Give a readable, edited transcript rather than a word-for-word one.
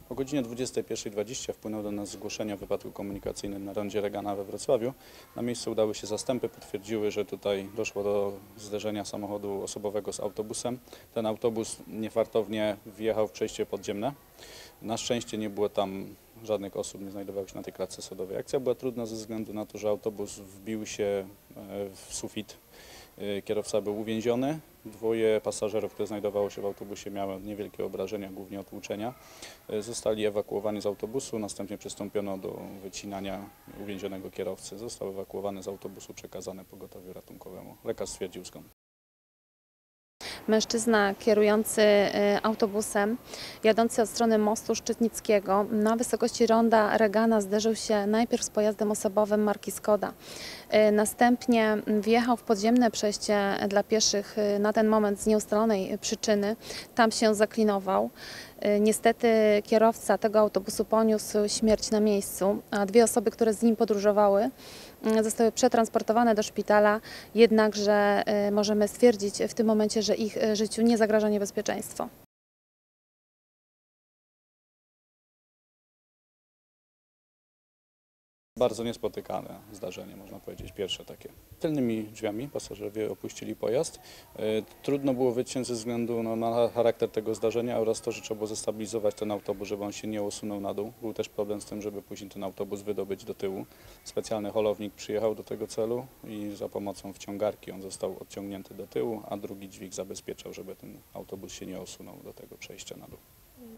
O godzinie 21:20 wpłynęło do nas zgłoszenie o wypadku komunikacyjnym na rondzie Regana we Wrocławiu. Na miejsce udały się zastępy, potwierdziły, że tutaj doszło do zderzenia samochodu osobowego z autobusem. Ten autobus niefartownie wjechał w przejście podziemne. Na szczęście nie było tam żadnych osób, nie znajdowało się na tej klatce schodowej. Akcja była trudna ze względu na to, że autobus wbił się w sufit. Kierowca był uwięziony. Dwoje pasażerów, które znajdowało się w autobusie, miało niewielkie obrażenia, głównie otłuczenia. Zostali ewakuowani z autobusu, następnie przystąpiono do wycinania uwięzionego kierowcy. Został ewakuowany z autobusu, przekazany pogotowiu ratunkowemu. Lekarz stwierdził zgon. Mężczyzna kierujący autobusem, jadący od strony mostu Szczytnickiego na wysokości ronda Regana zderzył się najpierw z pojazdem osobowym marki Skoda. Następnie wjechał w podziemne przejście dla pieszych na ten moment z nieustalonej przyczyny. Tam się zaklinował. Niestety kierowca tego autobusu poniósł śmierć na miejscu, a dwie osoby, które z nim podróżowały, zostały przetransportowane do szpitala, jednakże możemy stwierdzić w tym momencie, że ich życiu nie zagraża niebezpieczeństwo. Bardzo niespotykane zdarzenie, można powiedzieć, pierwsze takie. Tylnymi drzwiami pasażerowie opuścili pojazd. Trudno było wyciąć ze względu na charakter tego zdarzenia oraz to, że trzeba było zestabilizować ten autobus, żeby on się nie osunął na dół. Był też problem z tym, żeby później ten autobus wydobyć do tyłu. Specjalny holownik przyjechał do tego celu i za pomocą wciągarki on został odciągnięty do tyłu, a drugi dźwig zabezpieczał, żeby ten autobus się nie osunął do tego przejścia na dół.